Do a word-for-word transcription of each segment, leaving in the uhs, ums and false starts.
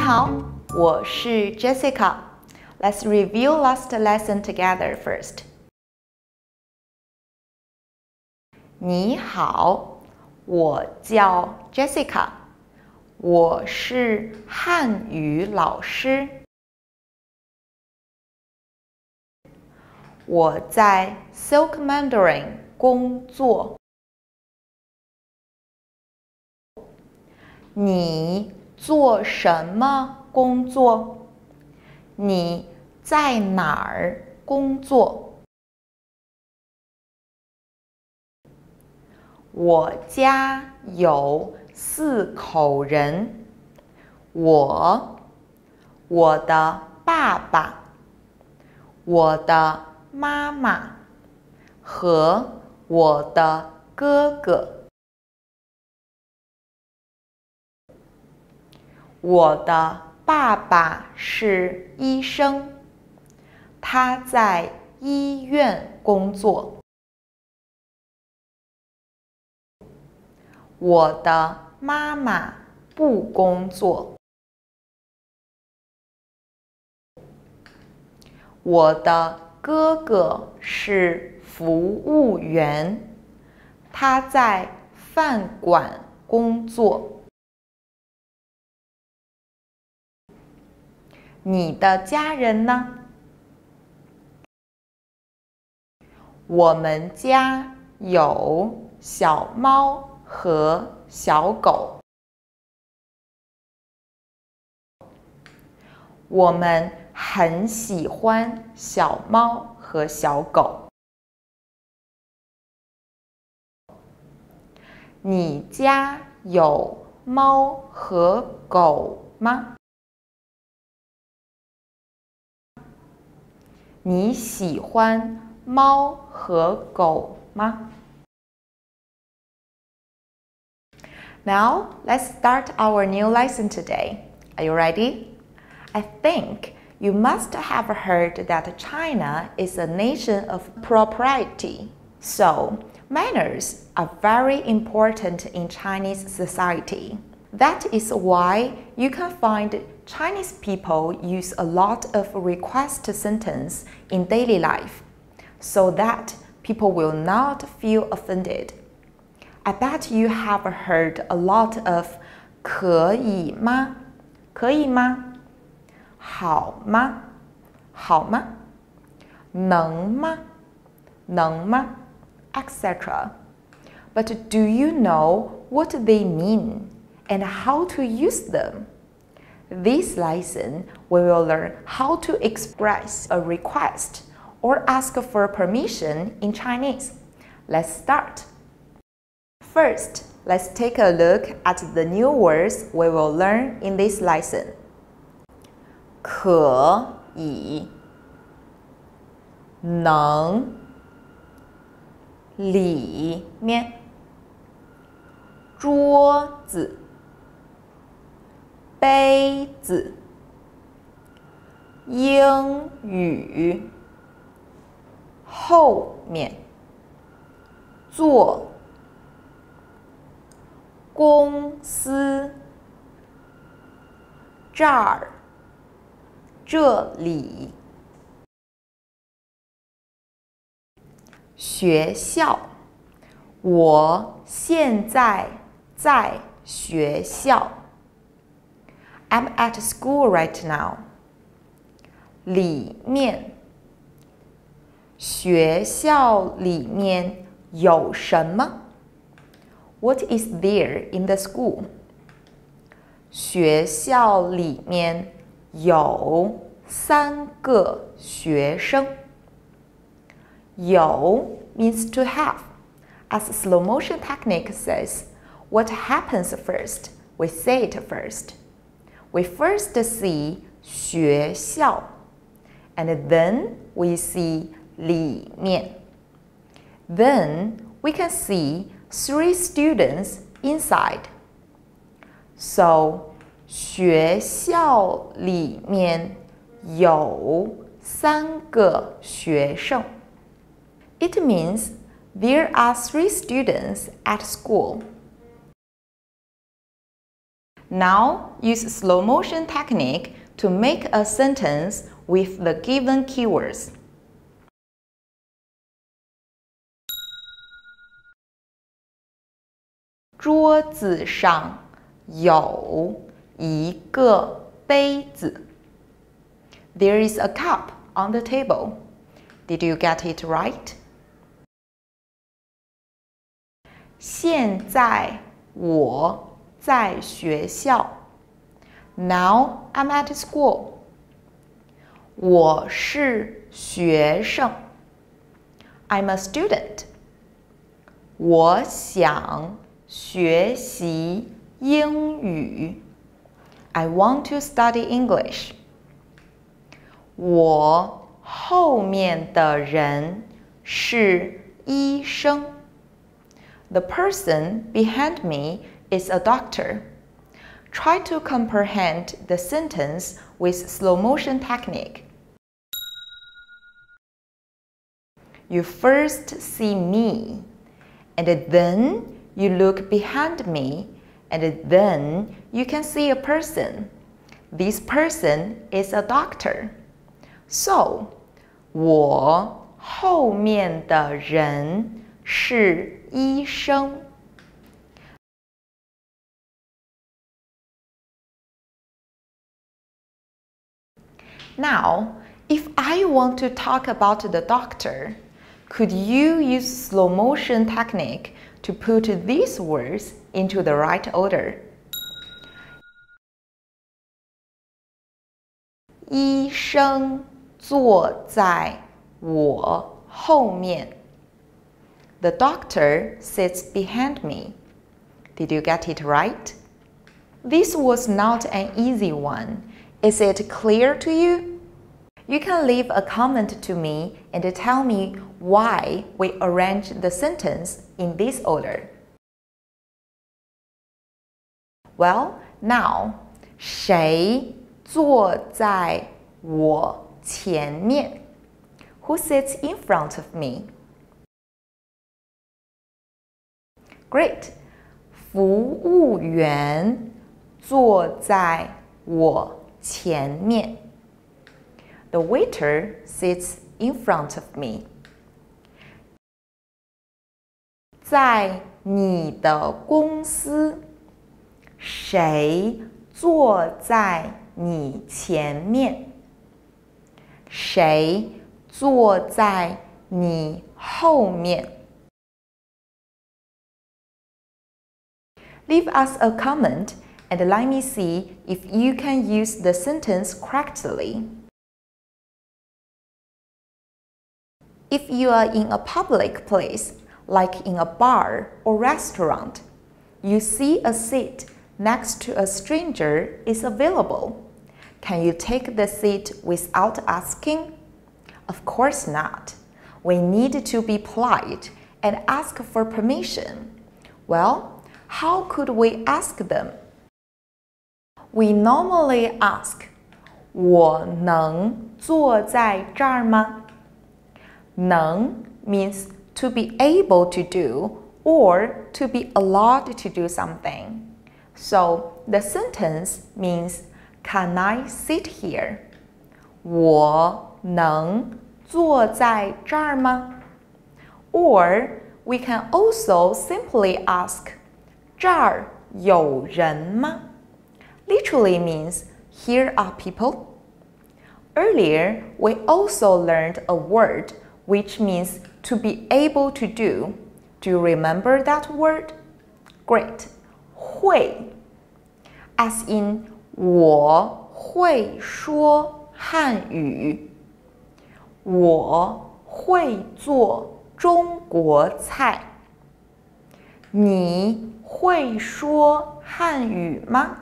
好，我是 Jessica. Let's review last lesson together first. 你好，我叫 Jessica. 我是汉语老师。我在 Silk Mandarin 工作。你做什么工作？你在哪儿工作？我家有四口人，我、我的爸爸、我的妈妈和我的哥哥。我的爸爸是医生，他在医院工作。我的妈妈不工作。我的哥哥是服务员，他在饭馆工作。你的家人呢？我们家有小猫和小狗。我们很喜欢小猫和小狗。你家有猫和狗吗？你喜欢猫和狗吗？ Now, let's start our new lesson today. Are you ready? I think you must have heard that China is a nation of propriety. So, manners are very important in Chinese society. That is why you can find Chinese people use a lot of request sentence in daily life, so that people will not feel offended. I bet you have heard a lot of 可以吗？可以吗？好吗？好吗？能吗？能吗？ et cetera. But do you know what they mean and how to use them? This lesson, we will learn how to express a request or ask for permission in Chinese. Let's start. First, let's take a look at the new words we will learn in this lesson. 可以，能，里面，桌子，杯子，英语，后面，做，公司，这儿，这里，学校，我现在在学校。I'm at school right now. 里面，学校里面有什么？ What is there in the school? 学校里面有三个学生。有 means to have. As slow motion technique says, what happens first? We say it first. We first see 学校 and then we see 里面. Then we can see three students inside. So, 学校里面有三个学生. It means there are three students at school. Now use slow motion technique to make a sentence with the given keywords. 桌子上有一个杯子。There is a cup on the table. Did you get it right? 现在我在学校。Now I'm at school. 我是学生。I'm a student. 我想学习英语。I want to study English. 我后面的人是医生。The person behind me is a doctor. Try to comprehend the sentence with slow motion technique. You first see me, and then you look behind me, and then you can see a person. This person is a doctor. So, 我后面的人是医生。Now, if I want to talk about the doctor, could you use slow motion technique to put these words into the right order? 医生坐在我后面。The doctor sits behind me. Did you get it right? This was not an easy one. Is it clear to you? You can leave a comment to me and tell me why we arranged the sentence in this order. Well, now, 谁坐在我前面? Who sits in front of me? Great! 服务员坐在我前面。The waiter sits in front of me. 在你的公司，谁坐在你前面？谁坐在你后面？ Leave us a comment and let me see if you can use the sentence correctly. If you are in a public place, like in a bar or restaurant, you see a seat next to a stranger is available. Can you take the seat without asking? Of course not. We need to be polite and ask for permission. Well, how could we ask them? We normally ask, 我能坐在这儿吗? 能 means to be able to do or to be allowed to do something. So the sentence means, can I sit here? 我能坐在这儿吗? Or we can also simply ask, 这儿有人吗? Literally means, here are people. Earlier, we also learned a word which means to be able to do. Do you remember that word? Great. 会 as in 我会说汉语。我会做中国菜。你会说汉语吗？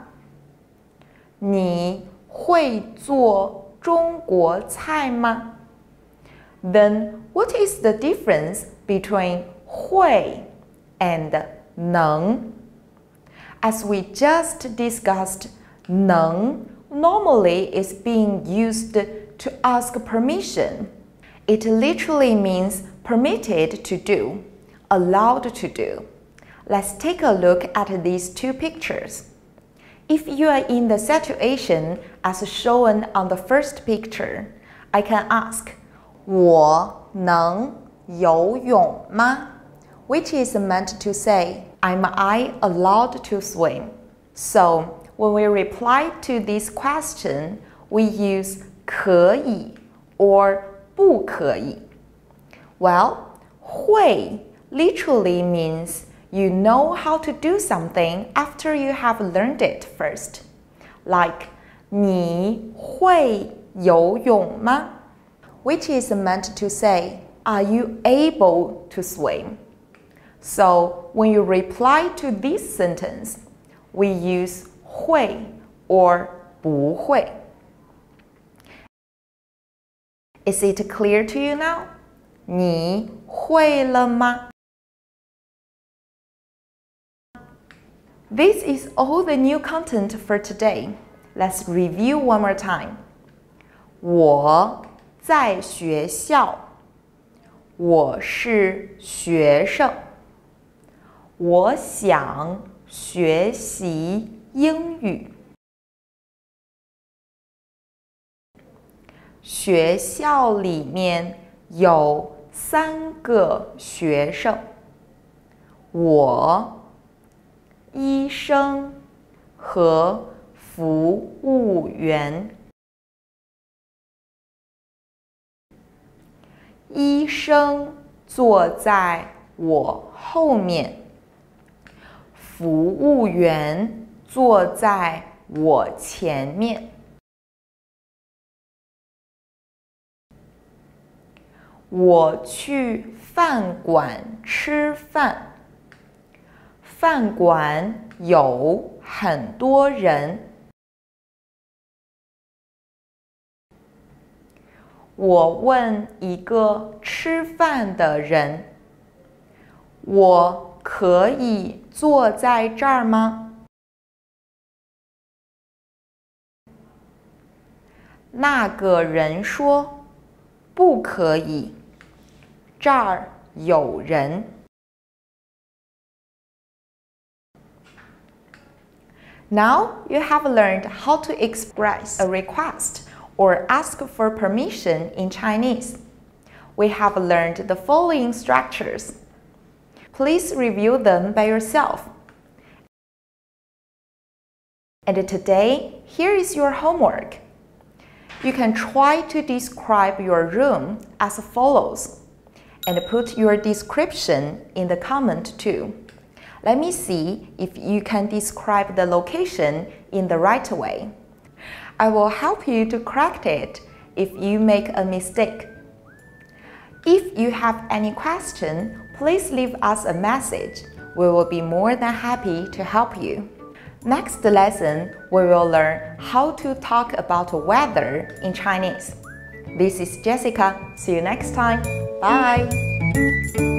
你会做中国菜吗？ Then what is the difference between 会 and 能? As we just discussed, 能 normally is being used to ask permission. It literally means permitted to do, allowed to do. Let's take a look at these two pictures. If you are in the situation as shown on the first picture, I can ask, 我能游泳吗? Which is meant to say, am I allowed to swim? So, when we reply to this question, we use 可以 or 不可以. Well, 会 literally means you know how to do something after you have learned it first. Like, 你会游泳吗? Which is meant to say, are you able to swim? So, when you reply to this sentence, we use 会 or 不会. Is it clear to you now? 你会了吗? This is all the new content for today. Let's review one more time. 我在学校。我是学生。我想学习英语。学校里面有三个学生。我、医生和服务员。医生坐在我后面，服务员坐在我前面。我去饭馆吃饭，饭馆有很多人。我问一个吃饭的人，我可以坐在这儿吗？那个人说，不可以，这儿有人。Now you have learned how to express a request or ask for permission in Chinese. We have learned the following structures. Please review them by yourself. And today, here is your homework. You can try to describe your room as follows, and put your description in the comment too. Let me see if you can describe the location in the right way. I will help you to correct it if you make a mistake. If you have any question, please leave us a message. We will be more than happy to help you. Next lesson, we will learn how to talk about weather in Chinese. This is Jessica. See you next time. Bye!